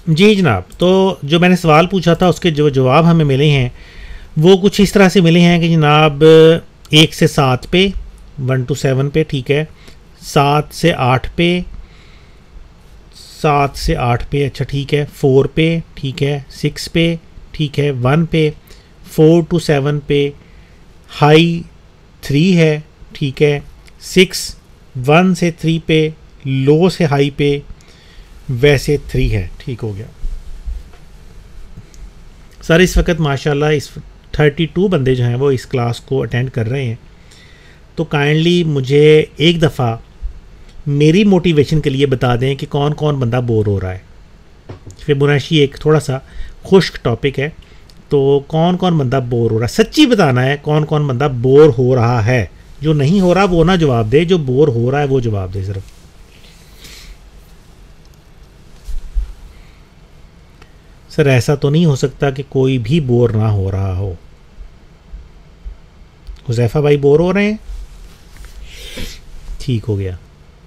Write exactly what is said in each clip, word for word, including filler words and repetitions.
जी जनाब, तो जो मैंने सवाल पूछा था उसके जो जवाब हमें मिले हैं वो कुछ इस तरह से मिले हैं कि जनाब एक से सात पे, वन टू सेवन पे, ठीक है, सात से आठ पे, सात से आठ पे, अच्छा ठीक है, फोर पे, ठीक है, सिक्स पे, ठीक है, वन पे, फोर टू सेवन पे, हाई थ्री है, ठीक है, सिक्स, वन से थ्री पे, लो से हाई पे वैसे थ्री है, ठीक हो गया सर। इस वक्त माशाल्लाह इस थर्टी टू बंदे जो हैं वो इस क्लास को अटेंड कर रहे हैं, तो काइंडली मुझे एक दफ़ा मेरी मोटिवेशन के लिए बता दें कि कौन कौन बंदा बोर हो रहा है। फिबोनाची एक थोड़ा सा खुश्क टॉपिक है, तो कौन कौन बंदा बोर हो रहा है, सच्ची बताना है कौन कौन बंदा बोर हो रहा है। जो नहीं हो रहा वो ना जवाब दे, जो बोर हो रहा है वो जवाब दे सिर्फ। सर ऐसा तो नहीं हो सकता कि कोई भी बोर ना हो रहा हो। हुज़ैफा भाई बोर हो रहे हैं, ठीक हो गया,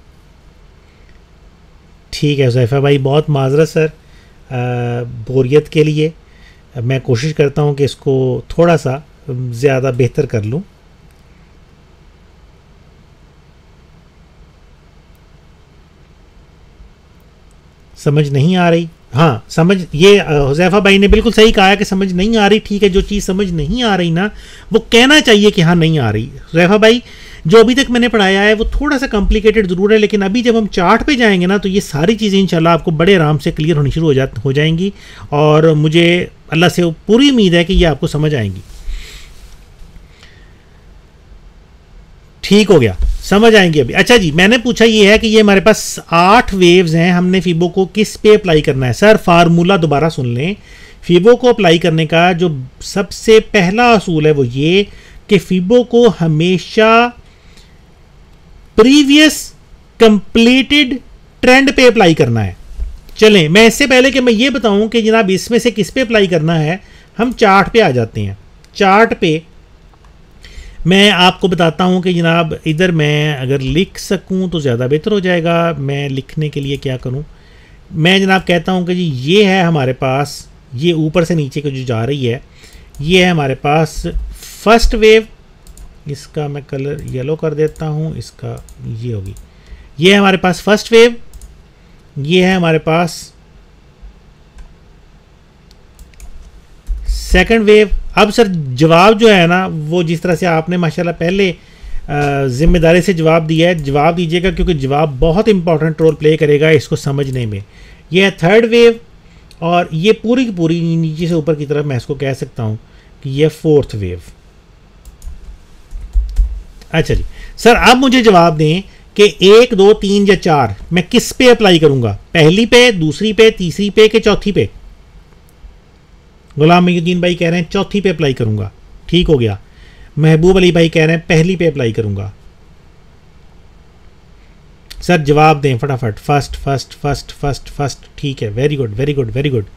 ठीक है हुज़ैफा भाई, बहुत माजरत सर बोरियत के लिए। मैं कोशिश करता हूँ कि इसको थोड़ा सा ज़्यादा बेहतर कर लूँ। समझ नहीं आ रही, हाँ समझ, ये हुज़ैफा भाई ने बिल्कुल सही कहा है कि समझ नहीं आ रही, ठीक है, जो चीज़ समझ नहीं आ रही ना वो कहना चाहिए कि हाँ नहीं आ रही। हुज़ैफा भाई जो अभी तक मैंने पढ़ाया है वो थोड़ा सा कॉम्प्लिकेटेड ज़रूर है, लेकिन अभी जब हम चार्ट पे जाएंगे ना तो ये सारी चीज़ें इंशाल्लाह आपको बड़े आराम से क्लियर होनी शुरू हो जा हो जाएंगी, और मुझे अल्लाह से पूरी उम्मीद है कि ये आपको समझ आएंगी। ठीक हो गया, समझ आएंगे अभी। अच्छा जी, मैंने पूछा ये है कि ये हमारे पास आठ वेव्स हैं, हमने फीबो को किस पे अप्लाई करना है। सर फार्मूला दोबारा सुन लें, फीबो को अप्लाई करने का जो सबसे पहला असूल है वो ये कि फीबो को हमेशा प्रीवियस कंप्लीटेड ट्रेंड पे अप्लाई करना है। चलें, मैं इससे पहले कि मैं ये बताऊं कि जनाब इसमें से किस पे अप्लाई करना है, हम चार्ट पे आ जाते हैं। चार्ट पे मैं आपको बताता हूं कि जनाब इधर मैं अगर लिख सकूं तो ज़्यादा बेहतर हो जाएगा। मैं लिखने के लिए क्या करूं, मैं जनाब कहता हूं कि जी ये है हमारे पास, ये ऊपर से नीचे को जो जा रही है ये है हमारे पास फर्स्ट वेव, इसका मैं कलर येलो कर देता हूं, इसका ये होगी, ये है हमारे पास फर्स्ट वेव, ये है हमारे पास सेकंड वेव। अब सर जवाब जो है ना वो जिस तरह से आपने माशाल्लाह पहले ज़िम्मेदारी से जवाब दिया है, जवाब दीजिएगा क्योंकि जवाब बहुत इंपॉर्टेंट रोल प्ले करेगा इसको समझने में। ये है थर्ड वेव, और ये पूरी की पूरी नीचे से ऊपर की तरफ मैं इसको कह सकता हूँ कि ये फोर्थ वेव। अच्छा जी सर, अब मुझे जवाब दें कि एक दो तीन या चार मैं किस पे अप्लाई करूँगा, पहली पे, दूसरी पे, तीसरी पे कि चौथी पे। गुलाम मुहीउद्दीन भाई कह रहे हैं चौथी पे अप्लाई करूंगा, ठीक हो गया। महबूब अली भाई कह रहे हैं पहली पे अप्लाई करूंगा। सर जवाब दें फटाफट, first first first first first, ठीक है, very good very good very good.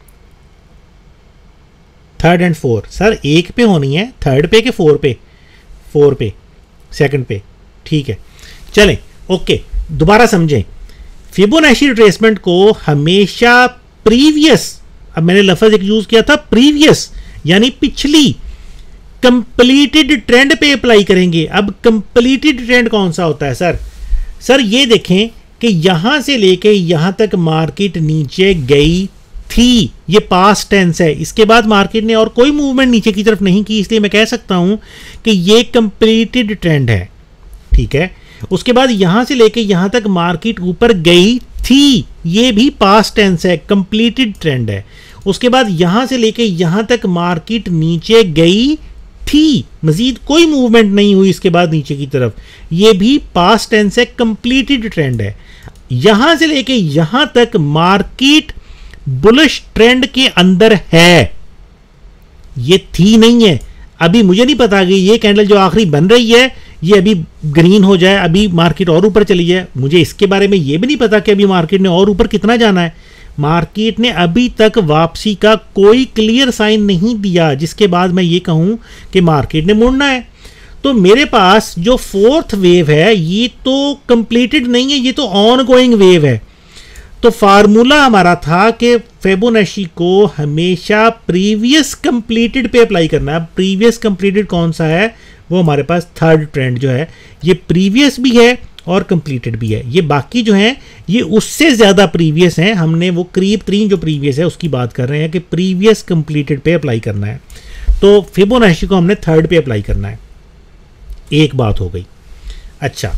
Third and four, sir एक पे होनी है, थर्ड पे के फोर पे, फोर पे, सेकंड पे, ठीक है। चलें ओके, दोबारा समझें, फिबोनाची रिट्रेसमेंट को हमेशा प्रीवियस, अब मैंने लफ्ज़ एक यूज़ किया था प्रीवियस, यानी पिछली कंप्लीटेड ट्रेंड पे अप्लाई करेंगे। अब कंप्लीटेड ट्रेंड कौन सा होता है सर? सर ये देखें कि यहां से लेके यहां तक मार्केट नीचे गई थी, ये पास्ट टेंस है, इसके बाद मार्केट ने और कोई मूवमेंट नीचे की तरफ नहीं की, इसलिए मैं कह सकता हूं कि ये कंप्लीटेड ट्रेंड है, ठीक है। उसके बाद यहां से लेके यहां तक मार्केट ऊपर गई थी, ये भी पास्ट टेंस है, कंप्लीटेड ट्रेंड है। उसके बाद यहां से लेके यहां तक मार्केट नीचे गई थी, मजीद कोई मूवमेंट नहीं हुई इसके बाद नीचे की तरफ, ये भी पास्ट टेंस है, कंप्लीटेड ट्रेंड है। यहां से लेके यहां तक मार्केट बुलिश ट्रेंड के अंदर है, ये थी नहीं है। अभी मुझे नहीं पता कि ये कैंडल जो आखिरी बन रही है ये अभी ग्रीन हो जाए, अभी मार्केट और ऊपर चली जाए, मुझे इसके बारे में ये भी नहीं पता कि अभी मार्केट ने और ऊपर कितना जाना है। मार्केट ने अभी तक वापसी का कोई क्लियर साइन नहीं दिया जिसके बाद मैं ये कहूं कि मार्केट ने मुड़ना है। तो मेरे पास जो फोर्थ वेव है ये तो कंप्लीटेड नहीं है, ये तो ऑन गोइंग वेव है। तो फार्मूला हमारा था कि फिबोनाची को हमेशा प्रीवियस कंप्लीटेड पे अप्लाई करना है। प्रीवियस कंप्लीटेड कौन सा है, वो हमारे पास थर्ड ट्रेंड जो है, ये प्रीवियस भी है और कंप्लीटेड भी है। ये बाकी जो है ये उससे ज़्यादा प्रीवियस हैं। हमने वो करीब तीन जो प्रीवियस है उसकी बात कर रहे हैं कि प्रीवियस कंप्लीटेड पे अप्लाई करना है। तो फिबोनाची को हमने थर्ड पे अप्लाई करना है। एक बात हो गई। अच्छा,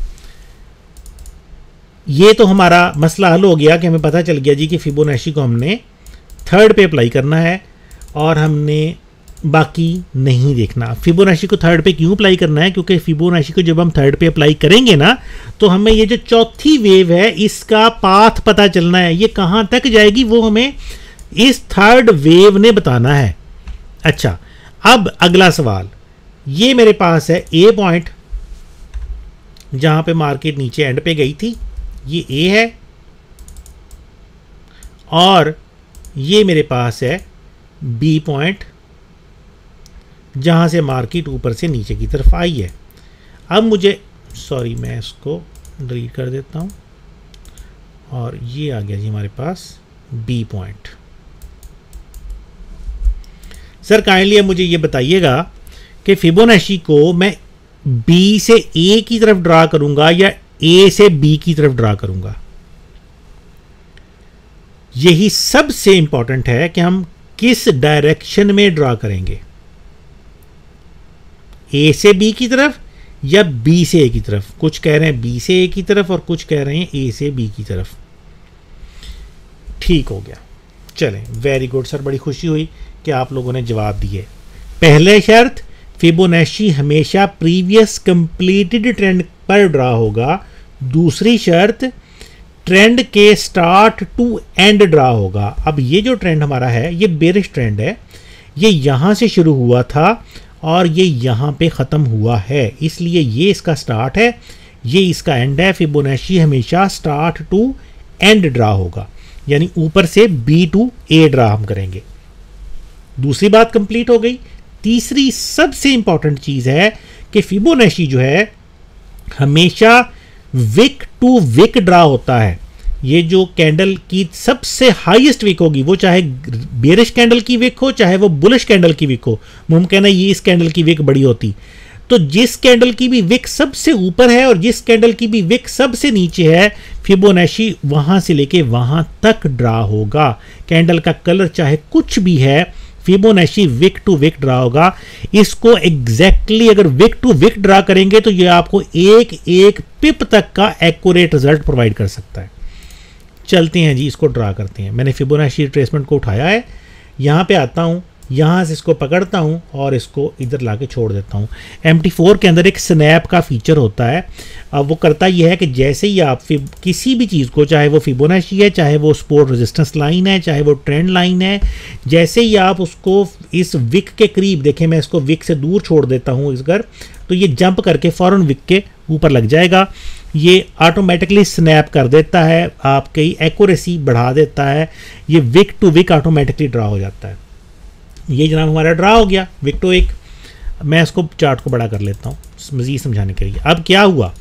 ये तो हमारा मसला हल हो गया कि हमें पता चल गया जी कि फिबोनाची को हमने थर्ड पे अप्लाई करना है और हमने बाकी नहीं देखना। फिबोनाची को थर्ड पे क्यों अप्लाई करना है, क्योंकि फिबोनाची को जब हम थर्ड पे अप्लाई करेंगे ना तो हमें ये जो चौथी वेव है इसका पाथ पता चलना है, ये कहाँ तक जाएगी वो हमें इस थर्ड वेव ने बताना है। अच्छा, अब अगला सवाल, ये मेरे पास है ए पॉइंट जहां पे मार्केट नीचे एंड पे गई थी, ये ए है, और ये मेरे पास है बी पॉइंट जहां से मार्केट ऊपर से नीचे की तरफ आई है। अब मुझे, सॉरी मैं इसको डिलीट कर देता हूं, और ये आ गया जी हमारे पास बी पॉइंट। सर काइंडली अब मुझे ये बताइएगा कि फिबोनाची को मैं बी से ए की तरफ ड्रा करूंगा या ए से बी की तरफ ड्रा करूंगा। यही सबसे इंपॉर्टेंट है कि हम किस डायरेक्शन में ड्रा करेंगे, ए से बी की तरफ या बी से ए की तरफ। कुछ कह रहे हैं बी से ए की तरफ और कुछ कह रहे हैं ए से बी की तरफ। ठीक हो गया, चलें, वेरी गुड सर, बड़ी खुशी हुई कि आप लोगों ने जवाब दिए। पहले शर्त, फिबोनाची हमेशा प्रीवियस कंप्लीटेड ट्रेंड पर ड्रा होगा। दूसरी शर्त, ट्रेंड के स्टार्ट टू एंड ड्रा होगा। अब ये जो ट्रेंड हमारा है ये बेरिश ट्रेंड है, ये यहाँ से शुरू हुआ था और ये यहाँ पे ख़त्म हुआ है, इसलिए ये इसका स्टार्ट है, ये इसका एंड है। फिबोनाची हमेशा स्टार्ट टू एंड ड्रा होगा, यानी ऊपर से बी टू ए ड्रा हम करेंगे। दूसरी बात कंप्लीट हो गई। तीसरी सबसे इंपॉर्टेंट चीज़ है कि फिबोनाची जो है हमेशा विक टू विक ड्रा होता है। ये जो कैंडल की सबसे हाईएस्ट विक होगी, वो चाहे बेरिश कैंडल की विक हो चाहे वो बुलिश कैंडल की विक हो, मुमकिन है ये इस कैंडल की विक बड़ी होती। तो जिस कैंडल की भी विक सबसे ऊपर है और जिस कैंडल की भी विक सबसे नीचे है, फिबोनाची वहां से लेके वहां तक ड्रा होगा। कैंडल का कलर चाहे कुछ भी है, Fibonacci wick to wick draw होगा। इसको एग्जैक्टली exactly अगर विक टू विक ड्रा करेंगे तो ये आपको एक एक पिप तक का एक्यूरेट रिजल्ट प्रोवाइड कर सकता है। चलते हैं जी, इसको ड्रा करते हैं। मैंने फिबोनाची रिट्रेसमेंट को उठाया है, यहाँ पे आता हूँ, यहाँ से इसको पकड़ता हूँ और इसको इधर लाके छोड़ देता हूँ। एम टी फोर के अंदर एक स्नैप का फीचर होता है। अब वो करता यह है कि जैसे ही आप किसी भी चीज़ को, चाहे वो फिबोनाची है, चाहे वो सपोर्ट रेजिस्टेंस लाइन है, चाहे वो ट्रेंड लाइन है, जैसे ही आप उसको इस विक के करीब देखें, मैं इसको विक से दूर छोड़ देता हूँ इस घर, तो ये जंप करके फ़ौरन विक के ऊपर लग जाएगा। ये ऑटोमेटिकली स्नैप कर देता है, आपकी एक्यूरेसी बढ़ा देता है। ये wick to wick automatically draw हो जाता है। ये जनाब हमारा ड्रा हो गया विक टू विक। मैं इसको चार्ट को बड़ा कर लेता हूँ मज़ीद समझाने के लिए। अब क्या हुआ,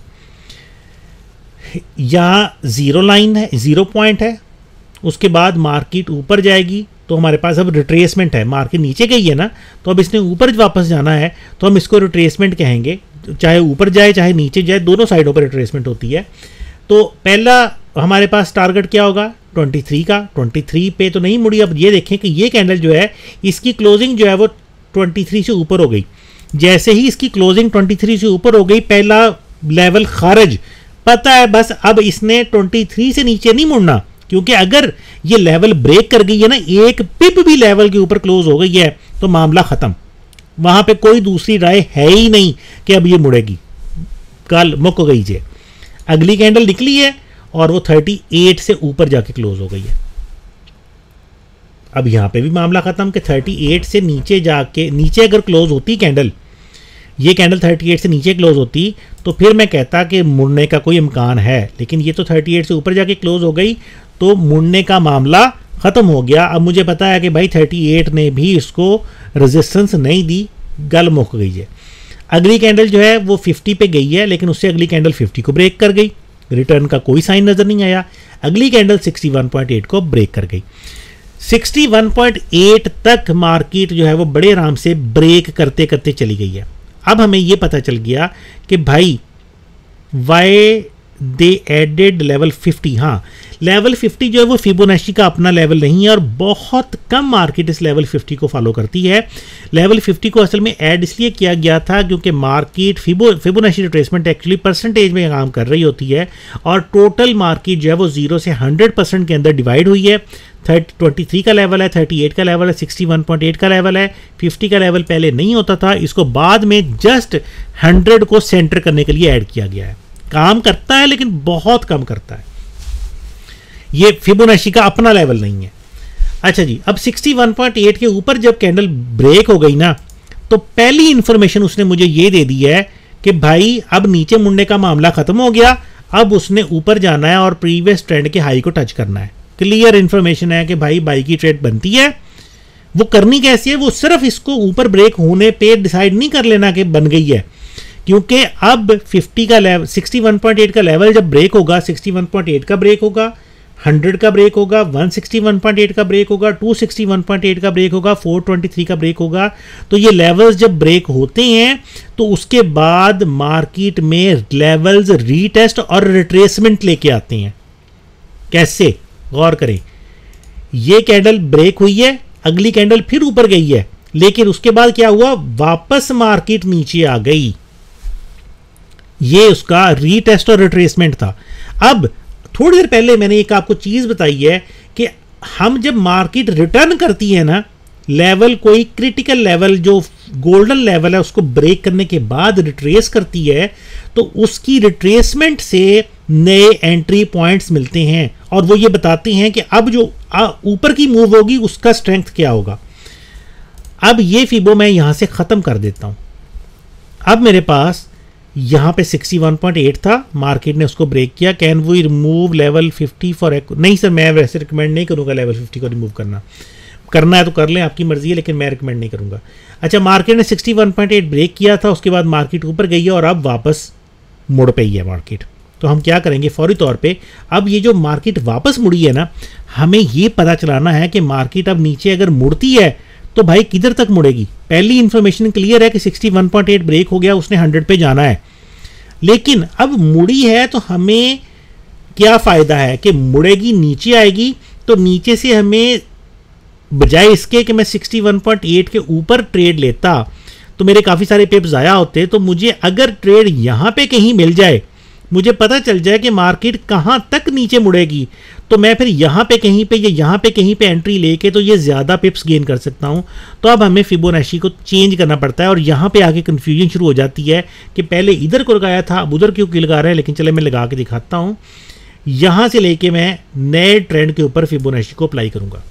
यहाँ ज़ीरो लाइन है, ज़ीरो पॉइंट है, उसके बाद मार्केट ऊपर जाएगी तो हमारे पास अब रिट्रेसमेंट है। मार्केट नीचे गई है ना, तो अब इसने ऊपर वापस जाना है तो हम इसको रिट्रेसमेंट कहेंगे। चाहे ऊपर जाए चाहे नीचे जाए, दोनों साइडों पर रिट्रेसमेंट होती है। तो पहला हमारे पास टारगेट क्या होगा, तेईस का। तेईस पे तो नहीं मुड़ी। अब ये देखें कि ये कैंडल जो है इसकी क्लोजिंग जो है वो तेईस से ऊपर हो गई। जैसे ही इसकी क्लोजिंग तेईस से ऊपर हो गई, पहला लेवल खारिज, पता है बस अब इसने तेईस से नीचे नहीं मुड़ना, क्योंकि अगर ये लेवल ब्रेक कर गई है ना, एक पिप भी लेवल के ऊपर क्लोज हो गई है तो मामला खत्म। वहां पे कोई दूसरी राय है ही नहीं कि अब ये मुड़ेगी, कल मुक गई जे। अगली कैंडल निकली है और वो अड़तीस से ऊपर जाके क्लोज हो गई है। अब यहां पे भी मामला खत्म कि अड़तीस से नीचे जाके, नीचे अगर क्लोज होती कैंडल, ये कैंडल अड़तीस से नीचे क्लोज होती तो फिर मैं कहता कि मुड़ने का कोई इम्कान है, लेकिन ये तो अड़तीस से ऊपर जाके क्लोज हो गई तो मुड़ने का मामला ख़त्म हो गया। अब मुझे पता है कि भाई अड़तीस ने भी इसको रेजिस्टेंस नहीं दी, गल मुक गई है। अगली कैंडल जो है वो पचास पे गई है, लेकिन उससे अगली कैंडल पचास को ब्रेक कर गई, रिटर्न का कोई साइन नज़र नहीं आया। अगली candle sixty one point eight को ब्रेक कर गई। सिक्सटी वन पॉइंट एट तक मार्केट जो है वो बड़े आराम से ब्रेक करते करते चली गई है। अब हमें ये पता चल गया कि भाई why they added level fifty. हाँ, लेवल फिफ्टी जो है वो फिबोनाची का अपना लेवल नहीं है और बहुत कम मार्केट इस लेवल फिफ्टी को फॉलो करती है। लेवल फिफ्टी को असल में ऐड इसलिए किया गया था क्योंकि market Fibo Fibonacci retracement actually percentage में काम कर रही होती है और टोटल मार्केट जो है वो जीरो से हंड्रेड परसेंट के अंदर डिवाइड हुई है। थर्टी ट्वेंटी थ्री का लेवल है, थर्टी एट का लेवल है, सिक्सटी वन पॉइंट एट का लेवल है, फिफ्टी का लेवल पहले नहीं होता था, इसको बाद में जस्ट हंड्रेड को सेंटर करने के लिए ऐड किया गया है। काम करता है लेकिन बहुत कम करता है, ये फिबोनाची का अपना लेवल नहीं है। अच्छा जी, अब सिक्सटी वन पॉइंट एट के ऊपर जब कैंडल ब्रेक हो गई ना, तो पहली इंफॉर्मेशन उसने मुझे ये दे दी है कि भाई अब नीचे मुड़ने का मामला खत्म हो गया, अब उसने ऊपर जाना है और प्रीवियस ट्रेंड के हाई को टच करना है। क्लियर इंफॉर्मेशन है कि भाई बाई की ट्रेड बनती है। वो करनी कैसी है, वो सिर्फ इसको ऊपर ब्रेक होने पे डिसाइड नहीं कर लेना कि बन गई है, क्योंकि अब फिफ्टी का level sixty one point eight का लेवल जब ब्रेक होगा, सिक्सटी वन पॉइंट एट का ब्रेक होगा, हंड्रेड का ब्रेक होगा, one sixty one point eight का ब्रेक होगा, two sixty one point eight का ब्रेक होगा, फोर ट्वेंटी थ्री का ब्रेक होगा। तो ये लेवल्स जब ब्रेक होते हैं तो उसके बाद मार्केट में लेवल्स रीटेस्ट और रिट्रेसमेंट लेके आते हैं। कैसे, गौर करें, ये कैंडल ब्रेक हुई है, अगली कैंडल फिर ऊपर गई है, लेकिन उसके बाद क्या हुआ, वापस मार्केट नीचे आ गई। ये उसका रीटेस्ट और रिट्रेसमेंट था। अब थोड़ी देर पहले मैंने एक आपको चीज बताई है कि हम जब मार्केट रिटर्न करती है ना, लेवल कोई क्रिटिकल लेवल जो गोल्डन लेवल है उसको ब्रेक करने के बाद रिट्रेस करती है, तो उसकी रिट्रेसमेंट से नए एंट्री पॉइंट्स मिलते हैं और वो ये बताते हैं कि अब जो ऊपर की मूव होगी उसका स्ट्रेंथ क्या होगा। अब ये फिबो मैं यहां से खत्म कर देता हूं। अब मेरे पास यहां पे सिक्सटी वन पॉइंट एट था, मार्केट ने उसको ब्रेक किया। Can we remove level fifty four, नहीं सर मैं वैसे रिकमेंड नहीं करूंगा लेवल फिफ्टी को रिमूव करना, करना है तो कर लें, आपकी मर्जी है, लेकिन मैं रिकमेंड नहीं करूंगा। अच्छा, मार्केट ने sixty one point eight break किया था, उसके बाद मार्केट ऊपर गई है और अब वापस मुड़ पे ही है मार्केट। तो हम क्या करेंगे फौरी तौर पे, अब ये जो मार्केट वापस मुड़ी है ना, हमें ये पता चलाना है कि मार्केट अब नीचे अगर मुड़ती है तो भाई किधर तक मुड़ेगी। पहली इंफॉर्मेशन क्लियर है कि sixty one point eight break हो गया, उसने हंड्रेड पे जाना है, लेकिन अब मुड़ी है तो हमें क्या फायदा है कि मुड़ेगी, नीचे आएगी, तो नीचे से हमें बजाय इसके कि मैं सिक्सटी वन पॉइंट एट के ऊपर ट्रेड लेता तो मेरे काफ़ी सारे पिप्स ज़ाया होते। तो मुझे अगर ट्रेड यहाँ पे कहीं मिल जाए, मुझे पता चल जाए कि मार्केट कहाँ तक नीचे मुड़ेगी, तो मैं फिर यहाँ पे कहीं पे या यहाँ पे कहीं पे एंट्री लेके तो ये ज़्यादा पिप्स गेन कर सकता हूँ। तो अब हमें फिबोनाची को चेंज करना पड़ता है और यहाँ पे आके कन्फ्यूजन शुरू हो जाती है कि पहले इधर को लगाया था, अब उधर क्यों लगा रहे हैं। लेकिन चले मैं लगा के दिखाता हूँ। यहाँ से लेके मैं नए ट्रेंड के ऊपर फिबोनाची को अप्लाई करूँगा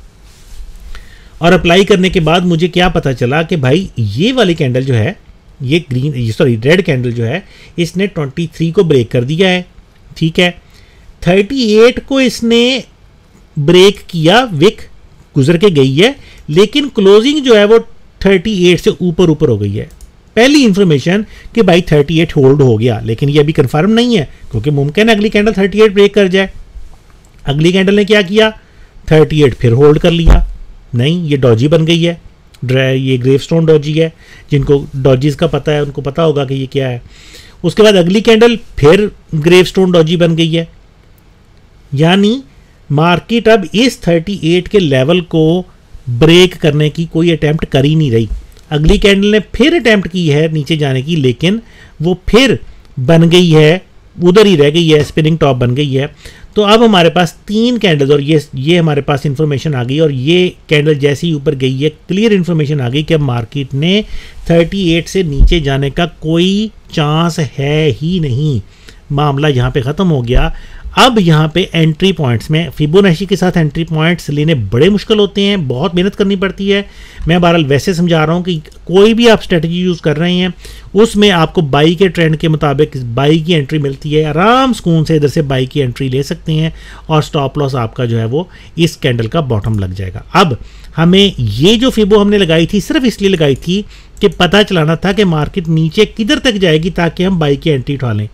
और अप्लाई करने के बाद मुझे क्या पता चला कि भाई ये वाली कैंडल जो है, ये ग्रीन सॉरी रेड कैंडल जो है, इसने ट्वेंटी थ्री को ब्रेक कर दिया है, ठीक है। थर्टी एट को इसने ब्रेक किया, विक गुजर के गई है, लेकिन क्लोजिंग जो है वो थर्टी एट से ऊपर ऊपर हो गई है। पहली इंफॉर्मेशन कि भाई थर्टी एट होल्ड हो गया, लेकिन ये अभी कंफर्म नहीं है क्योंकि मुमकिन है अगली कैंडल थर्टी एट ब्रेक कर जाए। अगली कैंडल ने क्या किया, थर्टी एट फिर होल्ड कर लिया, नहीं ये डॉजी बन गई है, ये ग्रेवस्टोन डॉजी है। जिनको डॉजीज का पता है उनको पता होगा कि ये क्या है। उसके बाद अगली कैंडल फिर ग्रेवस्टोन डॉजी बन गई है, यानी मार्केट अब इस थर्टी एट के लेवल को ब्रेक करने की कोई अटेम्प्ट कर ही नहीं रही। अगली कैंडल ने फिर अटेम्प्ट की है नीचे जाने की, लेकिन वो फिर बन गई है, उधर ही रह गई है, स्पिनिंग टॉप बन गई है। तो अब हमारे पास तीन कैंडल्स और ये ये हमारे पास इंफॉर्मेशन आ गई और ये कैंडल जैसे ही ऊपर गई है क्लियर इंफॉर्मेशन आ गई कि अब मार्केट ने थर्टी एट से नीचे जाने का कोई चांस है ही नहीं। मामला यहाँ पे ख़त्म हो गया। अब यहाँ पे एंट्री पॉइंट्स में फिबोनाची के साथ एंट्री पॉइंट्स लेने बड़े मुश्किल होते हैं, बहुत मेहनत करनी पड़ती है। मैं बहरहाल वैसे समझा रहा हूँ कि कोई भी आप स्ट्रेटजी यूज़ कर रहे हैं उसमें आपको बाई के ट्रेंड के मुताबिक बाई की एंट्री मिलती है, आराम सुकून से इधर से बाई की एंट्री ले सकते हैं और स्टॉप लॉस आपका जो है वो इस कैंडल का बॉटम लग जाएगा। अब हमें ये जो फिबो हमने लगाई थी सिर्फ इसलिए लगाई थी कि पता चलाना था कि मार्केट नीचे किधर तक जाएगी ताकि हम बाई की एंट्री उठा लें।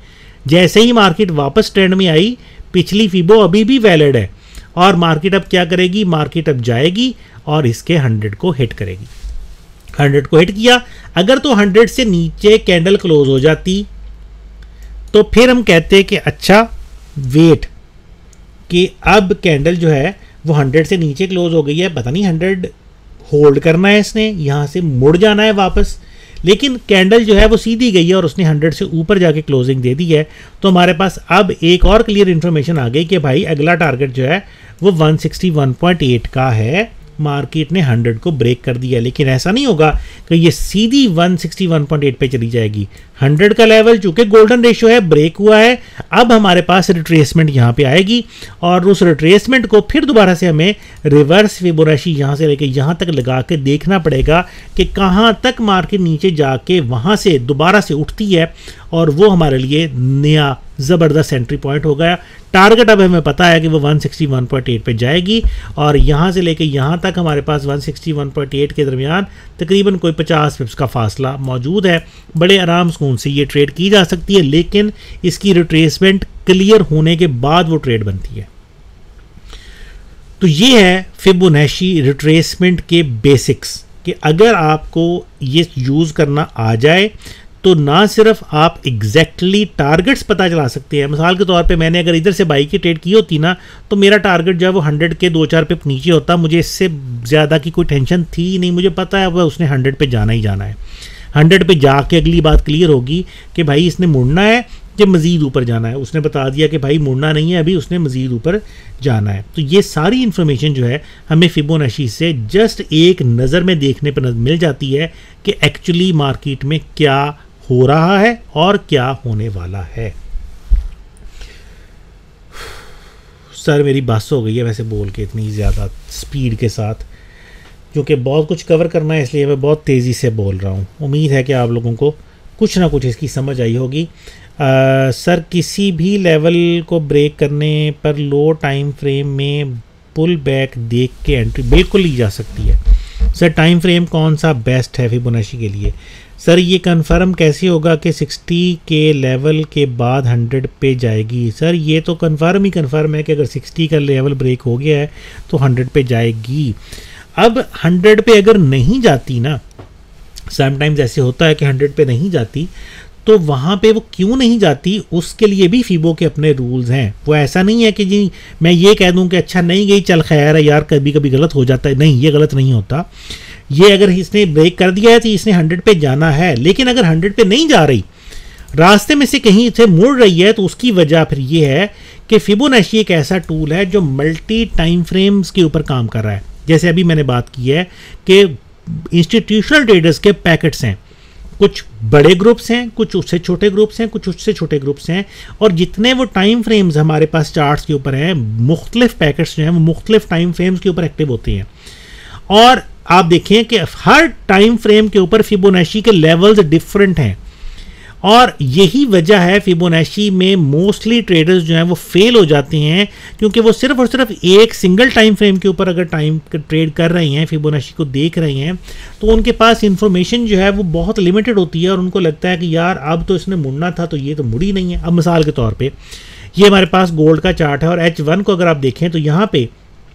जैसे ही मार्केट वापस ट्रेंड में आई, पिछली फिबो अभी भी वैलिड है और मार्केट अब क्या करेगी, मार्केट अब जाएगी और इसके हंड्रेड को हिट करेगी। हंड्रेड को हिट किया, अगर तो हंड्रेड से नीचे कैंडल क्लोज हो जाती तो फिर हम कहते हैं कि अच्छा वेट, कि अब कैंडल जो है वो हंड्रेड से नीचे क्लोज हो गई है, पता नहीं हंड्रेड होल्ड करना है इसने, यहाँ से मुड़ जाना है वापस, लेकिन कैंडल जो है वो सीधी गई है और उसने हंड्रेड से ऊपर जाके क्लोजिंग दे दी है। तो हमारे पास अब एक और क्लियर इन्फॉर्मेशन आ गई कि भाई अगला टारगेट जो है वो one sixty one point eight का है। मार्केट ने हंड्रेड को ब्रेक कर दिया, लेकिन ऐसा नहीं होगा कि ये सीधी one sixty one point eight पे चली जाएगी। हंड्रेड का लेवल चूंकि गोल्डन रेशियो है, ब्रेक हुआ है, अब हमारे पास रिट्रेसमेंट यहाँ पे आएगी और उस रिट्रेसमेंट को फिर दोबारा से हमें रिवर्स फिबोनाची यहाँ से लेके यहाँ तक लगा के देखना पड़ेगा कि कहाँ तक मार्केट नीचे जाके वहाँ से दोबारा से उठती है, और वो हमारे लिए नया ज़बरदस्त एंट्री पॉइंट हो गया। टारगेट अब हमें पता है कि वो one sixty one point eight पे जाएगी और यहाँ से लेके यहाँ तक हमारे पास one sixty one point eight के दरमियान तकरीबन कोई पचास पिप्स का फासला मौजूद है। बड़े आराम सुकून से ये ट्रेड की जा सकती है, लेकिन इसकी रिट्रेसमेंट क्लियर होने के बाद वो ट्रेड बनती है। तो ये है फिबोनाची रिट्रेसमेंट के बेसिक्स, कि अगर आपको ये यूज़ करना आ जाए तो ना सिर्फ आप एग्जैक्टली टारगेट्स पता चला सकते हैं। मिसाल के तौर पे मैंने अगर इधर से बाई की ट्रेड की होती ना, तो मेरा टारगेट जो है वो हंड्रेड के दो चार पिप नीचे होता, मुझे इससे ज़्यादा की कोई टेंशन थी नहीं, मुझे पता है वह उसने हंड्रेड पे जाना ही जाना है। हंड्रेड पे जाके अगली बात क्लियर होगी कि भाई इसने मुड़ना है कि मज़ीद ऊपर जाना है। उसने बता दिया कि भाई मुड़ना नहीं है, अभी उसने मज़ीद ऊपर जाना है। तो ये सारी इन्फॉर्मेशन जो है हमें फिबोनाची से जस्ट एक नज़र में देखने पर मिल जाती है कि एक्चुअली मार्केट में क्या हो रहा है और क्या होने वाला है। सर मेरी बस हो गई है वैसे बोल के इतनी ज़्यादा स्पीड के साथ, क्योंकि बहुत कुछ कवर करना है, इसलिए मैं बहुत तेज़ी से बोल रहा हूँ। उम्मीद है कि आप लोगों को कुछ ना कुछ इसकी समझ आई होगी। आ, सर किसी भी लेवल को ब्रेक करने पर लो टाइम फ्रेम में पुल बैक देख के एंट्री बिल्कुल ली जा सकती है। सर टाइम फ्रेम कौन सा बेस्ट है फिबोनाची के लिए? सर ये कंफर्म कैसे होगा कि सिक्सटी के लेवल के बाद हंड्रेड पे जाएगी? सर ये तो कंफर्म ही कंफर्म है कि अगर सिक्सटी का लेवल ब्रेक हो गया है तो हंड्रेड पे जाएगी। अब हंड्रेड पे अगर नहीं जाती ना, समटाइम्स ऐसे होता है कि हंड्रेड पे नहीं जाती, तो वहाँ पे वो क्यों नहीं जाती उसके लिए भी फिबो के अपने रूल्स हैं। वो ऐसा नहीं है कि जी मैं ये कह दूं कि अच्छा नहीं गई चल खैर है यार, कभी कभी गलत हो जाता है, नहीं ये गलत नहीं होता। ये अगर इसने ब्रेक कर दिया है तो इसने हंड्रेड पे जाना है, लेकिन अगर हंड्रेड पे नहीं जा रही, रास्ते में से कहीं से मुड़ रही है, तो उसकी वजह फिर ये है कि फिबोनाची एक ऐसा टूल है जो मल्टी टाइम फ्रेम्स के ऊपर काम कर रहा है। जैसे अभी मैंने बात की है कि इंस्टीट्यूशनल ट्रेडर्स के पैकेट्स हैं, कुछ बड़े ग्रुप्स हैं, कुछ उससे छोटे ग्रुप्स हैं, कुछ उससे छोटे ग्रुप्स हैं, और जितने वो टाइम फ्रेम्स हमारे पास चार्ट्स के ऊपर हैं, मुख्तलिफ पैकेट्स जो हैं वो मुख्तलिफ टाइम फ्रेम्स के ऊपर एक्टिव होते हैं। और आप देखें कि हर टाइम फ्रेम के ऊपर फिबोनाची के लेवल्स डिफरेंट हैं, और यही वजह है फिबोनाची में मोस्टली ट्रेडर्स जो हैं वो फेल हो जाते हैं, क्योंकि वो सिर्फ और सिर्फ एक सिंगल टाइम फ्रेम के ऊपर अगर टाइम ट्रेड कर रहे हैं, फिबोनाची को देख रहे हैं, तो उनके पास इंफॉर्मेशन जो है वो बहुत लिमिटेड होती है और उनको लगता है कि यार अब तो इसने मुड़ना था तो ये तो मुड़ी नहीं है। अब मिसाल के तौर पर ये हमारे पास गोल्ड का चार्ट है और एच वन को अगर आप देखें तो यहाँ पे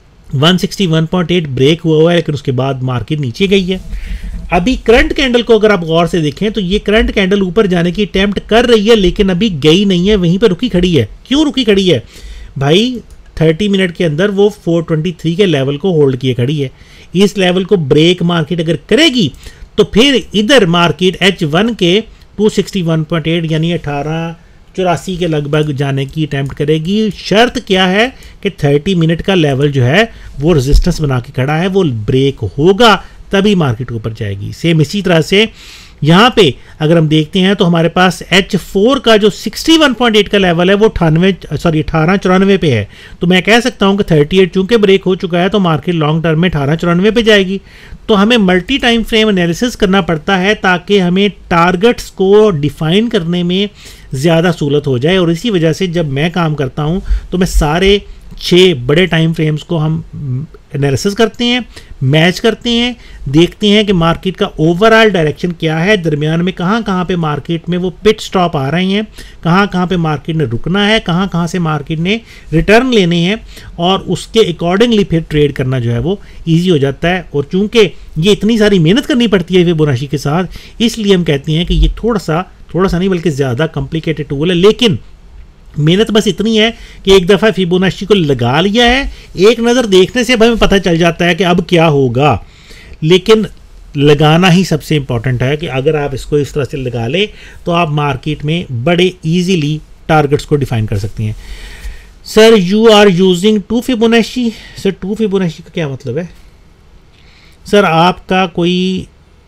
one sixty one point eight break हुआ हुआ है, लेकिन उसके बाद मार्केट नीचे गई है। अभी करंट कैंडल को अगर आप गौर से देखें तो ये करंट कैंडल ऊपर जाने की अटेम्प्ट कर रही है, लेकिन अभी गई नहीं है, वहीं पर रुकी खड़ी है। क्यों रुकी खड़ी है भाई? थर्टी मिनट के अंदर वो फोर ट्वेंटी थ्री के लेवल को होल्ड किए खड़ी है। इस लेवल को ब्रेक मार्केट अगर करेगी तो फिर इधर मार्केट एच वन के two sixty one point eight यानी अठारह चौरासी के लगभग जाने की अटैम्प्ट करेगी। शर्त क्या है कि थर्टी मिनट का लेवल जो है वो रेजिस्टेंस बना के खड़ा है, वो ब्रेक होगा तभी मार्केट ऊपर जाएगी। सेम इसी तरह से यहाँ पे अगर हम देखते हैं तो हमारे पास एच फोर का जो सिक्सटी वन पॉइंट एट का लेवल है वो अठानवे सॉरी अठारह चौरानवे पे है। तो मैं कह सकता हूँ कि थर्टी एट चूंकि ब्रेक हो चुका है तो मार्केट लॉन्ग टर्म में अठारह चौरानवे पे जाएगी। तो हमें मल्टी टाइम फ्रेम एनालिसिस करना पड़ता है ताकि हमें टारगेट्स को डिफाइन करने में ज़्यादा सहूलत हो जाए। और इसी वजह से जब मैं काम करता हूँ तो मैं सारे छः बड़े टाइम फ्रेम्स को हम एनालिसिस करते हैं, मैच करते हैं, देखते हैं कि मार्केट का ओवरऑल डायरेक्शन क्या है, दरमियान में कहाँ कहाँ पे मार्केट में वो पिट स्टॉप आ रहे हैं, कहाँ कहाँ पे मार्केट ने रुकना है, कहाँ कहाँ से मार्केट ने रिटर्न लेने हैं, और उसके अकॉर्डिंगली फिर ट्रेड करना जो है वो ईजी हो जाता है। और चूंकि ये इतनी सारी मेहनत करनी पड़ती है फिबोनाची के साथ, इसलिए हम कहते हैं कि ये थोड़ा सा थोड़ा सा नहीं बल्कि ज़्यादा कॉम्प्लिकेटेड टूल है। लेकिन मेहनत बस इतनी है कि एक दफ़ा फिबोनाची को लगा लिया है, एक नज़र देखने से हमें पता चल जाता है कि अब क्या होगा, लेकिन लगाना ही सबसे इंपॉर्टेंट है कि अगर आप इसको इस तरह से लगा ले तो आप मार्केट में बड़े इजीली टारगेट्स को डिफाइन कर सकती हैं। Sir you are using two Fibonacci, sir two Fibonacci का क्या मतलब है? सर आपका कोई,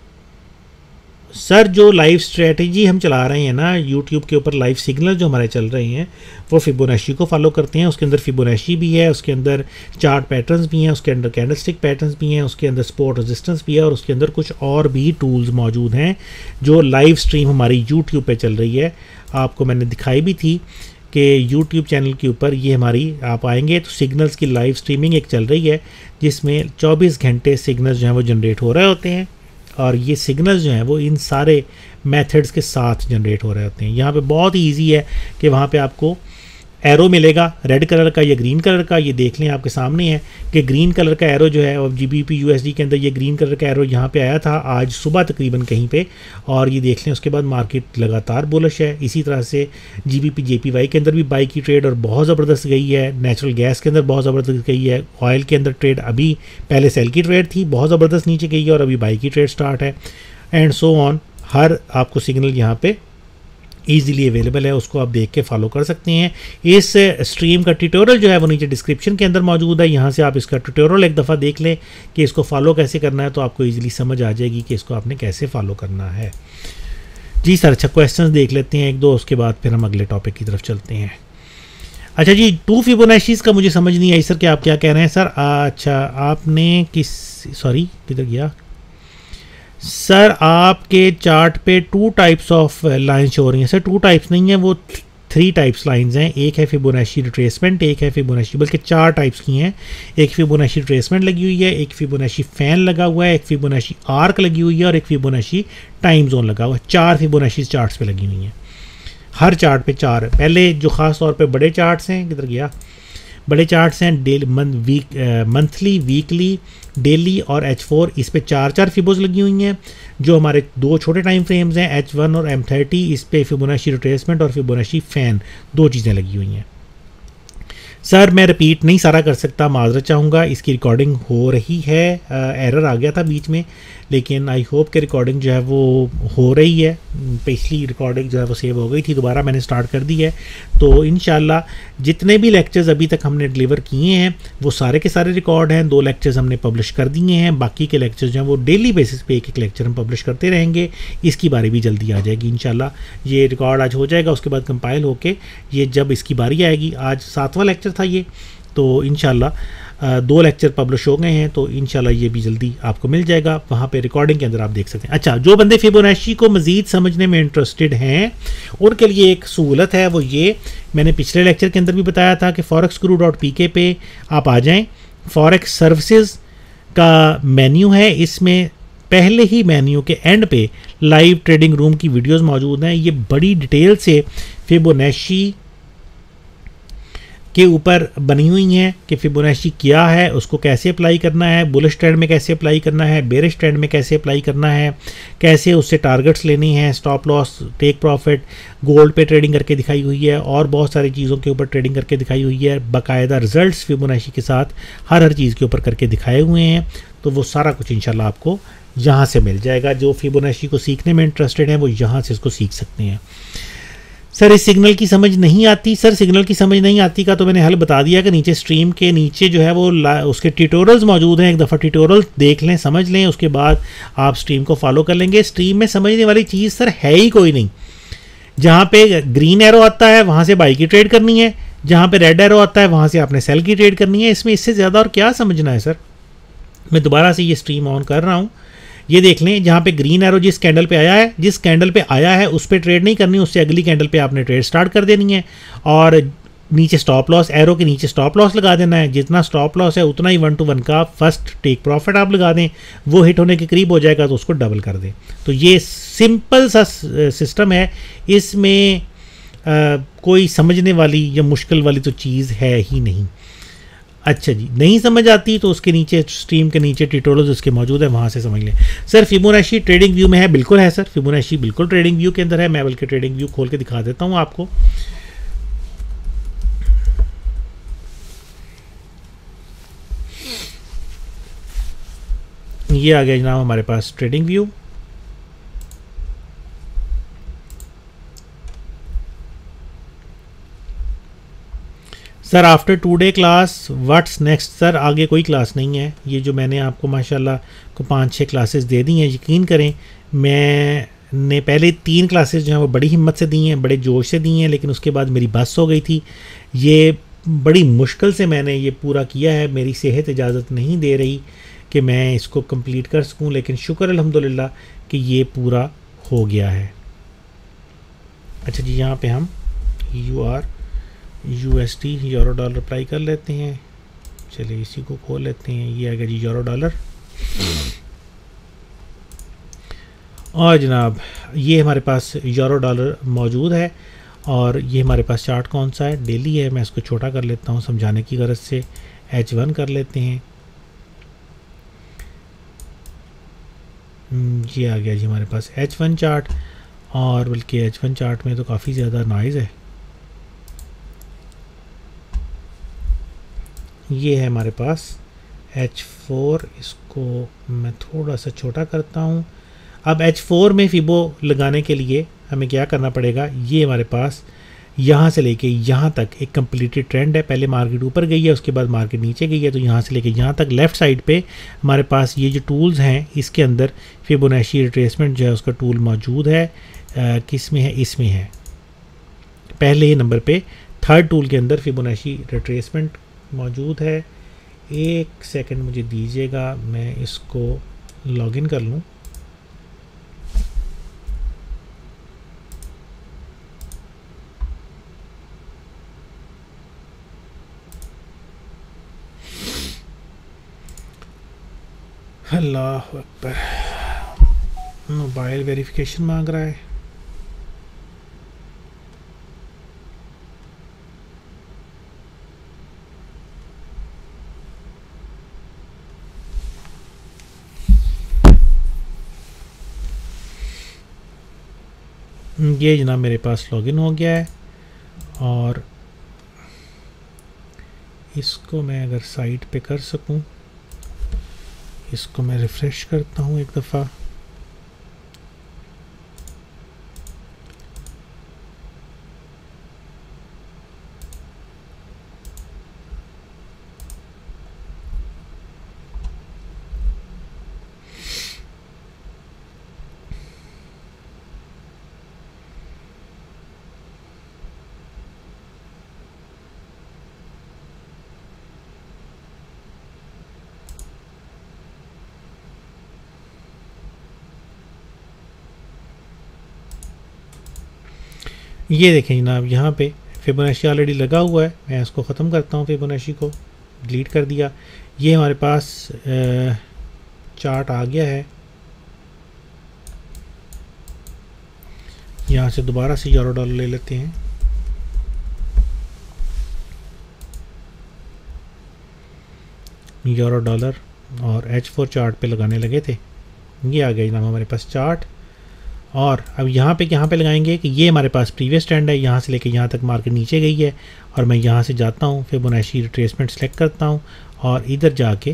सर जो लाइव स्ट्रेटजी हम चला रहे हैं ना यूट्यूब के ऊपर, लाइव सिग्नल जो हमारे चल रहे हैं वो फिबोनाची को फॉलो करते हैं। उसके अंदर फिबोनाची भी है, उसके अंदर चार्ट पैटर्न्स भी हैं, उसके अंदर कैंडलस्टिक पैटर्न्स भी हैं, उसके अंदर सपोर्ट रेजिस्टेंस भी है, और उसके अंदर कुछ और भी टूल्स मौजूद हैं जो लाइव स्ट्रीम हमारी यूट्यूब पे चल रही है। आपको मैंने दिखाई भी थी कि यूट्यूब चैनल के ऊपर ये हमारी, आप आएंगे तो सिग्नल्स की लाइव स्ट्रीमिंग एक चल रही है जिसमें चौबीस घंटे सिग्नल्स जो हैं वो जनरेट हो रहे होते हैं, और ये सिग्नल्स जो हैं वो इन सारे मेथड्स के साथ जनरेट हो रहे होते हैं। यहाँ पे बहुत ही ईजी है कि वहाँ पे आपको एरो मिलेगा रेड कलर का या ग्रीन कलर का, ये देख लें आपके सामने है कि ग्रीन कलर का एरो जो है, और जीबीपी यूएसडी के अंदर ये ग्रीन कलर का एरो यहाँ पे आया था आज सुबह तकरीबन कहीं पे, और ये देख लें उसके बाद मार्केट लगातार बुलिश है। इसी तरह से जीबीपी जेपीवाई के अंदर भी बाई की ट्रेड और बहुत ज़बरदस्त गई है, नेचुरल गैस के अंदर बहुत ज़बरदस्त गई है, ऑयल के अंदर ट्रेड अभी पहले सेल की ट्रेड थी, बहुत ज़बरदस्त नीचे गई है और अभी बाई की ट्रेड स्टार्ट है, एंड सो ऑन। हर आपको सिग्नल यहाँ पे ईजिली अवेलेबल है, उसको आप देख के फॉलो कर सकते हैं। इस स्ट्रीम का ट्यूटोरियल जो है वो नीचे डिस्क्रिप्शन के अंदर मौजूद है, यहाँ से आप इसका ट्यूटोरियल एक दफ़ा देख लें कि इसको फॉलो कैसे करना है, तो आपको ईजिली समझ आ जाएगी कि इसको आपने कैसे फॉलो करना है। जी सर, अच्छा क्वेश्चंस देख लेते हैं एक दो, उसके बाद फिर हम अगले टॉपिक की तरफ चलते हैं। अच्छा जी, टू फिबोनाचीज़ का मुझे समझ नहीं आई सर कि आप क्या कह रहे हैं सर। अच्छा आपने किस, सॉरी किधर गया सर, आपके चार्ट पे टू टाइप्स ऑफ लाइन्स हो रही हैं। सर टू टाइप्स नहीं है, वो थ्री टाइप्स लाइंस हैं। एक है फिबोनाची रिट्रेसमेंट, एक है फिबोनाची, बल्कि चार टाइप्स की हैं। एक फिबोनाची रिट्रेसमेंट लगी हुई है, एक फिबोनाची फैन लगा हुआ है, एक फिबोनाची आर्क लगी हुई है और एक फिबोनाची टाइम जोन लगा हुआ है। चार फिबोनाची चार्ट्स पे लगी हुई हैं, हर चार्ट पे चार। पहले जो ख़ास तौर पे बड़े चार्ट्स हैं, किधर गया, बड़े चार्ट्स हैं daily month week monthly weekly daily और एच फोर, इस पे चार चार फिबोज लगी हुई हैं। जो हमारे दो छोटे टाइम फ्रेम्स हैं एच वन और एम थर्टी, इस पे फिबोनाची रिट्रेसमेंट और फिबोनाची फैन दो चीज़ें लगी हुई हैं। सर मैं रिपीट नहीं सारा कर सकता, माजरत चाहूँगा, इसकी रिकॉर्डिंग हो रही है, एरर आ गया था बीच में, लेकिन आई होप कि रिकॉर्डिंग जो है वो हो रही है। पिछली रिकॉर्डिंग जो है वो सेव हो गई थी, दोबारा मैंने स्टार्ट कर दी है। तो इंशाल्लाह जितने भी लेक्चर्स अभी तक हमने डिलीवर किए हैं वो सारे के सारे रिकॉर्ड हैं। दो लेक्चर्स हमने पब्लिश कर दिए हैं, बाकी के लेक्चर्स जो हैं वो डेली बेसिस पे एक एक लेक्चर हम पब्लिश करते रहेंगे। इसकी बारी भी जल्दी आ जाएगी इंशाल्लाह। ये रिकॉर्ड आज हो जाएगा, उसके बाद कंपाइल होके ये जब इसकी बारी आएगी, आज सातवां लेक्चर था ये, तो इंशाल्लाह दो लेक्चर पब्लिश हो गए हैं, तो इंशाल्लाह ये भी जल्दी आपको मिल जाएगा। वहाँ पे रिकॉर्डिंग के अंदर आप देख सकते हैं। अच्छा, जो बंदे फिबोनाची को मज़ीद समझने में इंटरेस्टेड हैं उनके लिए एक सहूलत है, वो ये मैंने पिछले लेक्चर के अंदर भी बताया था कि फॉरेक्स गुरु डॉट पी के पे आप आ जाएँ। फॉरेक्स सर्विसेज का मेन्यू है, इसमें पहले ही मेन्यू के एंड पे लाइव ट्रेडिंग रूम की वीडियोज़ मौजूद हैं। ये बड़ी डिटेल से फिबोनाची के ऊपर बनी हुई हैं कि फिबोनाची क्या है, उसको कैसे अप्लाई करना है, बुलिश ट्रेंड में कैसे अप्लाई करना है, बेरिश ट्रेंड में कैसे अप्लाई करना है, कैसे उससे टारगेट्स लेने हैं, stop loss, take profit, gold पे ट्रेडिंग करके दिखाई हुई है और बहुत सारी चीज़ों के ऊपर ट्रेडिंग करके दिखाई हुई है। बाकायदा रिजल्ट्स फिबोनाची के साथ हर हर चीज़ के ऊपर करके दिखाए हुए हैं। तो वो सारा कुछ इंशाल्लाह आपको यहाँ से मिल जाएगा। जो फिबोनाची को सीखने में इंटरेस्टेड हैं वो यहाँ से इसको सीख सकते हैं। सर इस सिग्नल की समझ नहीं आती, सर सिग्नल की समझ नहीं आती का तो मैंने हल बता दिया कि नीचे स्ट्रीम के नीचे जो है वो उसके ट्यूटोरियल्स मौजूद हैं। एक दफ़ा ट्यूटोरियल देख लें, समझ लें, उसके बाद आप स्ट्रीम को फॉलो कर लेंगे। स्ट्रीम में समझने वाली चीज़ सर है ही कोई नहीं। जहाँ पे ग्रीन एरो आता है वहाँ से बाई की ट्रेड करनी है, जहाँ पे रेड एरो आता है वहाँ से आपने सेल की ट्रेड करनी है। इसमें इससे ज़्यादा और क्या समझना है सर। मैं दोबारा से ये स्ट्रीम ऑन कर रहा हूँ, ये देख लें, जहाँ पे ग्रीन एरो जिस कैंडल पे आया है, जिस कैंडल पे आया है उस पर ट्रेड नहीं करनी, उससे अगली कैंडल पे आपने ट्रेड स्टार्ट कर देनी है। और नीचे स्टॉप लॉस, एरो के नीचे स्टॉप लॉस लगा देना है, जितना स्टॉप लॉस है उतना ही वन टू वन का फर्स्ट टेक प्रॉफिट आप लगा दें, वो हिट होने के करीब हो जाएगा तो उसको डबल कर दें। तो ये सिंपल सा सिस्टम है, इसमें आ, कोई समझने वाली या मुश्किल वाली तो चीज़ है ही नहीं। अच्छा जी, नहीं समझ आती तो उसके नीचे स्ट्रीम के नीचे ट्यूटोरियल्स उसके मौजूद है, वहाँ से समझ लें। सर फिबोनाची ट्रेडिंग व्यू में है? बिल्कुल है सर, फिबोनाची बिल्कुल ट्रेडिंग व्यू के अंदर है। मैं बल्कि ट्रेडिंग व्यू खोल के दिखा देता हूँ आपको। ये आ गया जनाब हमारे पास TradingView. Sir after today class what's next? Sir आगे कोई क्लास नहीं है, ये जो मैंने आपको माशाल्लाह को पाँच छः क्लासेस दे दी हैं, यकीन करें मैंने पहले तीन क्लासेस जो हैं वो बड़ी हिम्मत से दी हैं, बड़े जोश से दी हैं, लेकिन उसके बाद मेरी बस हो गई थी। ये बड़ी मुश्किल से मैंने ये पूरा किया है, मेरी सेहत इजाज़त नहीं दे रही कि मैं इसको कंप्लीट कर सकूं, लेकिन शुक्र अल्हम्दुलिल्लाह कि ये पूरा हो गया है। अच्छा जी, यहाँ पे हम U R U S T euro dollar apply कर लेते हैं। चलिए इसी को खोल लेते हैं। ये आ गया जी यूरो डॉलर। और जनाब ये हमारे पास यूरो डॉलर मौजूद है, और ये हमारे पास चार्ट कौन सा है? डेली है। मैं इसको छोटा कर लेता हूँ समझाने की गरज से, एच वन कर लेते हैं। ये आ गया जी हमारे पास एच वन चार्ट, और बल्कि एच वन चार्ट में तो काफ़ी ज़्यादा नॉइज़ है। ये है हमारे पास एच फोर, इसको मैं थोड़ा सा छोटा करता हूँ। अब एच फोर में फिबो लगाने के लिए हमें क्या करना पड़ेगा? ये हमारे पास यहाँ से लेके यहाँ तक एक कंप्लीटेड ट्रेंड है। पहले मार्केट ऊपर गई है, उसके बाद मार्केट नीचे गई है, तो यहाँ से लेके यहाँ तक लेफ़्ट साइड पे हमारे पास ये जो टूल्स हैं इसके अंदर फिबोनाची रिट्रेसमेंट जो है उसका टूल मौजूद है। किस में है? इसमें है, पहले ही नंबर पे थर्ड टूल के अंदर फिबोनाची रिट्रेसमेंट मौजूद है। एक सेकंड मुझे दीजिएगा, मैं इसको लॉगिन कर लूँ। अल्लाह अकबर, मोबाइल वेरिफिकेशन मांग रहा है। ये जनाब मेरे पास लॉगिन हो गया है, और इसको मैं अगर साइट पे कर सकूं, इसको मैं रिफ़्रेश करता हूँ एक दफ़ा। ये देखें जनाब, यहाँ पे फिबोनाची ऑलरेडी लगा हुआ है। मैं इसको ख़त्म करता हूँ, फिबोनाची को डिलीट कर दिया। ये हमारे पास चार्ट आ गया है। यहाँ से दोबारा से यूरो डॉलर ले लेते हैं। यूरो डॉलर और एच फोर चार्ट पे लगाने लगे थे। ये आ गया जनाब हमारे पास चार्ट, और अब यहाँ पे यहाँ पे लगाएंगे कि ये हमारे पास प्रीवियस ट्रेंड है, यहाँ से लेके यहाँ तक मार्केट नीचे गई है, और मैं यहाँ से जाता हूँ, फिबोनाची रिट्रेसमेंट सेलेक्ट करता हूँ और इधर जाके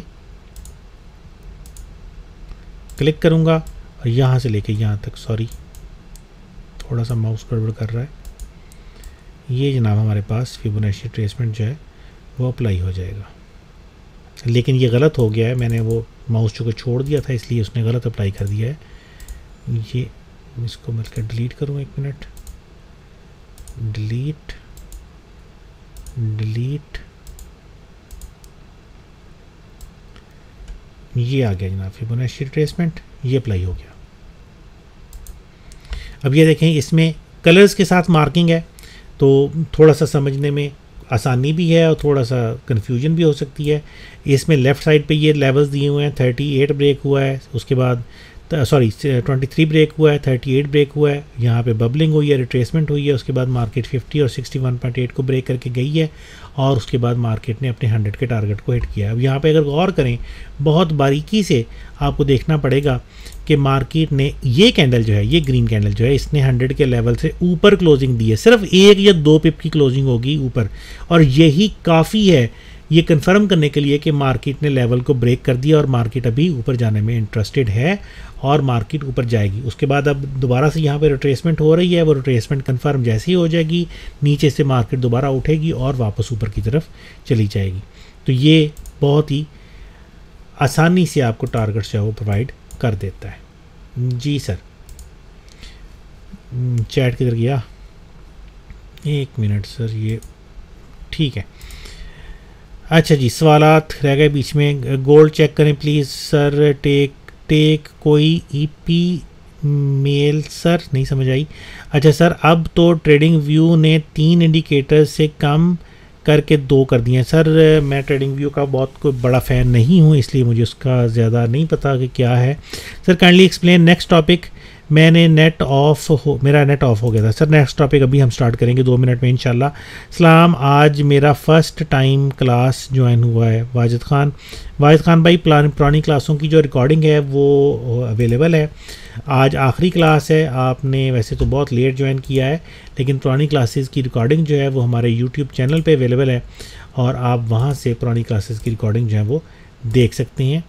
क्लिक करूँगा, और यहाँ से लेके यहाँ तक, सॉरी थोड़ा सा माउस गड़बड़ कर रहा है, ये जनाब हमारे पास फिबोनाची रिट्रेसमेंट जो है वो अप्लाई हो जाएगा। लेकिन ये गलत हो गया है, मैंने वो माउस को छोड़ दिया था इसलिए उसने गलत अप्लाई कर दिया है। ये इसको मतलब डिलीट करूँ, एक मिनट, डिलीट डिलीट ये आ गया जनाब फिबोनाची रिट्रेसमेंट, ये अप्लाई हो गया। अब ये देखें इसमें कलर्स के साथ मार्किंग है, तो थोड़ा सा समझने में आसानी भी है और थोड़ा सा कन्फ्यूजन भी हो सकती है। इसमें लेफ़्ट साइड पे ये लेवल्स दिए हुए हैं, थर्टी एट ब्रेक हुआ है, उसके बाद सॉरी ट्वेंटी थ्री ब्रेक हुआ है, थर्टी एट ब्रेक हुआ है, यहाँ पे बबलिंग हुई है, रिट्रेसमेंट हुई है, उसके बाद मार्केट फिफ्टी और सिक्सटी वन पॉइंट एट को ब्रेक करके गई है और उसके बाद मार्केट ने अपने हंड्रेड के टारगेट को हिट किया है। अब यहाँ पे अगर गौर करें बहुत बारीकी से आपको देखना पड़ेगा कि मार्केट ने ये कैंडल जो है, ये ग्रीन कैंडल जो है, इसने हंड्रेड के लेवल से ऊपर क्लोजिंग दी है, सिर्फ एक या दो पिप की क्लोजिंग होगी ऊपर, और यही काफ़ी है ये कंफर्म करने के लिए कि मार्केट ने लेवल को ब्रेक कर दिया और मार्केट अभी ऊपर जाने में इंटरेस्टेड है और मार्केट ऊपर जाएगी। उसके बाद अब दोबारा से यहाँ पे रिट्रेसमेंट हो रही है, वो रिट्रेसमेंट कंफर्म जैसे ही हो जाएगी नीचे से मार्केट दोबारा उठेगी और वापस ऊपर की तरफ चली जाएगी। तो ये बहुत ही आसानी से आपको टारगेट जो है वो प्रोवाइड कर देता है। जी सर, चैट किधर गया, एक मिनट सर, ये ठीक है। अच्छा जी, सवालात रह गए बीच में। गोल्ड चेक करें प्लीज़ सर, टेक टेक कोई ईपी मेल सर, नहीं समझ आई। अच्छा सर, अब तो ट्रेडिंग व्यू ने तीन इंडिकेटर से कम करके दो कर दिए हैं सर। मैं ट्रेडिंग व्यू का बहुत कोई बड़ा फ़ैन नहीं हूँ, इसलिए मुझे उसका ज़्यादा नहीं पता कि क्या है। Sir kindly explain next topic. मैंने नेट ऑफ हो मेरा नेट ऑफ हो गया था सर। नेक्स्ट टॉपिक अभी हम स्टार्ट करेंगे दो मिनट में इंशाल्लाह। सलाम, आज मेरा फ़र्स्ट टाइम क्लास ज्वाइन हुआ है। वाजिद ख़ान वाजिद ख़ान भाई, पुरानी क्लासों की जो रिकॉर्डिंग है वो अवेलेबल है। आज आखिरी क्लास है, आपने वैसे तो बहुत लेट ज्वाइन किया है, लेकिन पुरानी क्लासेस की रिकॉर्डिंग जो है वो हमारे यूट्यूब चैनल पे अवेलेबल है और आप वहाँ से पुरानी क्लासेस की रिकॉर्डिंग जो है वो देख सकते हैं।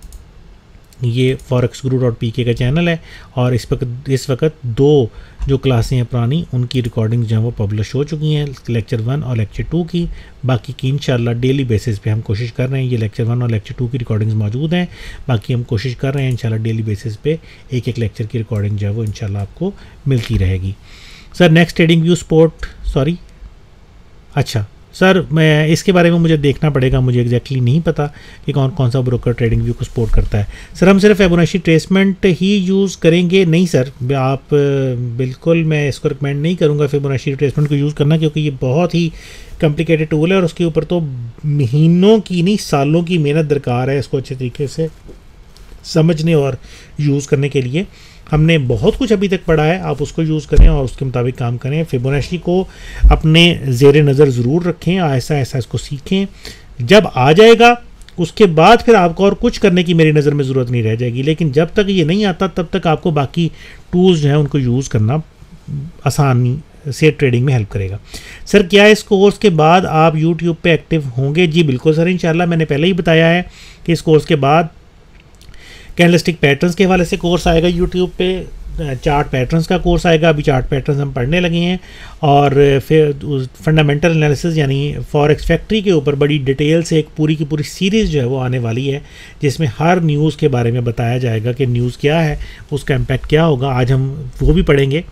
ये फॉरेक्स गुरु डॉट पी के का चैनल है और इस वक्त इस वक्त दो जो क्लासें हैं पुरानी, उनकी रिकॉर्डिंग जो है वो पब्लिश हो चुकी हैं, लेक्चर वन और लेक्चर टू की। बाकी की इंशाल्लाह डेली बेसिस पे हम कोशिश कर रहे हैं, ये लेक्चर वन और लेक्चर टू की रिकॉर्डिंग्स मौजूद हैं। बाकी हम कोशिश कर रहे हैं इंशाल्लाह डेली बेसिस पे एक एक लेक्चर की रिकॉर्डिंग जो है वो इंशाल्लाह आपको मिलती रहेगी। Sir next TradingView support sorry अच्छा सर, मैं इसके बारे में मुझे देखना पड़ेगा, मुझे एग्जैक्टली नहीं पता कि कौन कौन सा ब्रोकर ट्रेडिंग व्यू को सपोर्ट करता है। सर हम सिर्फ फिबोनाची ट्रेसमेंट ही यूज़ करेंगे? नहीं सर, आप बिल्कुल, मैं इसको रिकमेंड नहीं करूँगा फिबोनाची ट्रेसमेंट को यूज़ करना, क्योंकि ये बहुत ही कॉम्प्लिकेटेड टूल है और उसके ऊपर तो महीनों की नहीं सालों की मेहनत दरकार है इसको अच्छे तरीके से समझने और यूज़ करने के लिए। हमने बहुत कुछ अभी तक पढ़ा है, आप उसको यूज़ करें और उसके मुताबिक काम करें। फिबोनाची को अपने ज़ेरे नज़र ज़रूर रखें, ऐसा ऐसा इसको सीखें। जब आ जाएगा उसके बाद फिर आपको और कुछ करने की मेरी नज़र में ज़रूरत नहीं रह जाएगी, लेकिन जब तक ये नहीं आता तब तक आपको बाकी टूल्स जो हैं उनको यूज़ करना आसानी से ट्रेडिंग में हेल्प करेगा। सर क्या इस कोर्स के बाद आप यूट्यूब पे एक्टिव होंगे? जी बिल्कुल सर, इंशाल्लाह। मैंने पहले ही बताया है कि इस कोर्स के बाद कैंडलस्टिक पैटर्न्स के हवाले से कोर्स आएगा यूट्यूब पे, चार्ट पैटर्न्स का कोर्स आएगा। अभी चार्ट पैटर्न्स हम पढ़ने लगे हैं और फिर फंडामेंटल एनालिसिस यानी फॉरेक्स फैक्ट्री के ऊपर बड़ी डिटेल से एक पूरी की पूरी सीरीज़ जो है वो आने वाली है, जिसमें हर न्यूज़ के बारे में बताया जाएगा कि न्यूज़ क्या है, उसका इम्पैक्ट क्या होगा। आज हम वो भी पढ़ेंगे।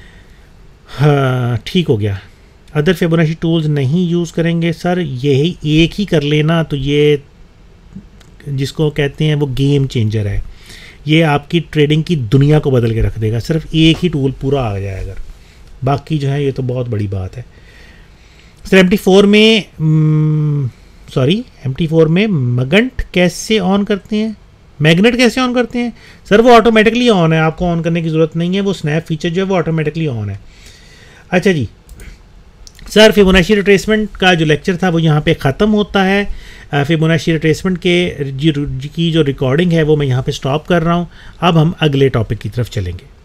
हाँ ठीक हो गया। अदर फिबोनाची टूल्स नहीं यूज़ करेंगे सर, यही एक ही कर लेना, तो ये जिसको कहते हैं वो गेम चेंजर है, ये आपकी ट्रेडिंग की दुनिया को बदल के रख देगा। सिर्फ एक ही टूल पूरा आ जाए अगर, बाकी जो है ये तो बहुत बड़ी बात है। सर एम टी फोर में सॉरी एम टी फोर में मगंट कैसे ऑन करते हैं, मैग्नेट कैसे ऑन करते हैं? सर वो ऑटोमेटिकली ऑन है, आपको ऑन करने की ज़रूरत नहीं है, वो स्नैप फीचर जो है वो ऑटोमेटिकली ऑन है। अच्छा जी सर, फिबोनाची रिट्रेसमेंट का जो लेक्चर था वो यहाँ पे ख़त्म होता है। फिबोनाची रिट्रेसमेंट के की जो रिकॉर्डिंग है वो मैं यहाँ पे स्टॉप कर रहा हूँ। अब हम अगले टॉपिक की तरफ चलेंगे।